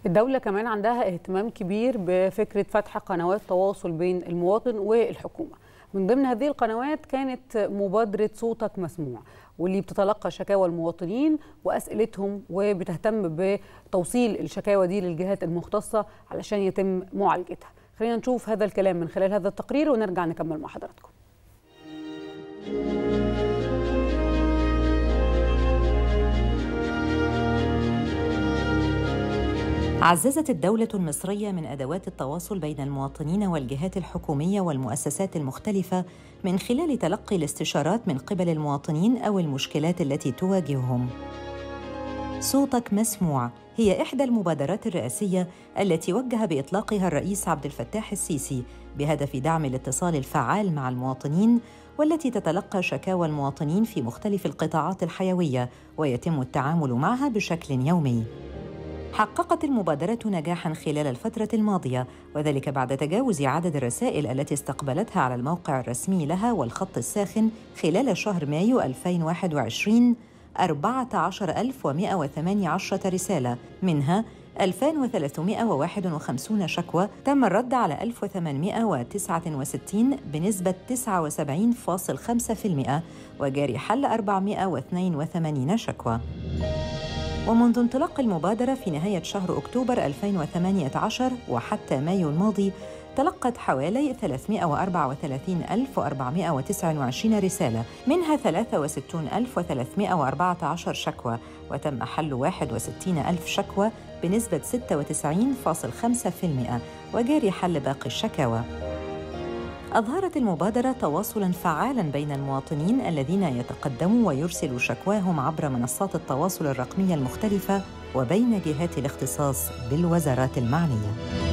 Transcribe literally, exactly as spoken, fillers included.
الدولة كمان عندها اهتمام كبير بفكرة فتح قنوات تواصل بين المواطن والحكومة. من ضمن هذه القنوات كانت مبادرة صوتك مسموع، واللي بتتلقى شكاوى المواطنين وأسئلتهم وبتهتم بتوصيل الشكاوى دي للجهات المختصة علشان يتم معالجتها. خلينا نشوف هذا الكلام من خلال هذا التقرير ونرجع نكمل مع حضراتكم. عززت الدولة المصرية من أدوات التواصل بين المواطنين والجهات الحكومية والمؤسسات المختلفة من خلال تلقي الاستشارات من قبل المواطنين أو المشكلات التي تواجههم. صوتك مسموع هي إحدى المبادرات الرئاسية التي وجه بإطلاقها الرئيس عبد الفتاح السيسي بهدف دعم الاتصال الفعال مع المواطنين، والتي تتلقى شكاوى المواطنين في مختلف القطاعات الحيوية ويتم التعامل معها بشكل يومي. حققت المبادرة نجاحاً خلال الفترة الماضية، وذلك بعد تجاوز عدد الرسائل التي استقبلتها على الموقع الرسمي لها والخط الساخن خلال شهر مايو ألفين وواحد وعشرين أربعة عشر ألف ومئة وثمانية عشر رسالة، منها ألفين وثلاثمئة وواحد وخمسين شكوى تم الرد على ألف وثمانمئة وتسعة وستين بنسبة تسعة وسبعين فاصلة خمسة بالمئة، وجاري حل أربعمئة واثنين وثمانين شكوى. ومنذ انطلاق المبادرة في نهاية شهر أكتوبر ألفين وثمانية عشر وحتى مايو الماضي، تلقت حوالي ثلاثمئة وأربعة وثلاثين ألف وأربعمئة وتسعة وعشرين رسالة، منها ثلاثة وستين ألف وثلاثمئة وأربعة عشر شكوى، وتم حل واحد وستين ألف شكوى بنسبة ستة وتسعين فاصلة خمسة بالمئة، وجاري حل باقي الشكاوى. أظهرت المبادرة تواصلاً فعالاً بين المواطنين الذين يتقدموا ويرسلوا شكواهم عبر منصات التواصل الرقمية المختلفة وبين جهات الاختصاص بالوزارات المعنية.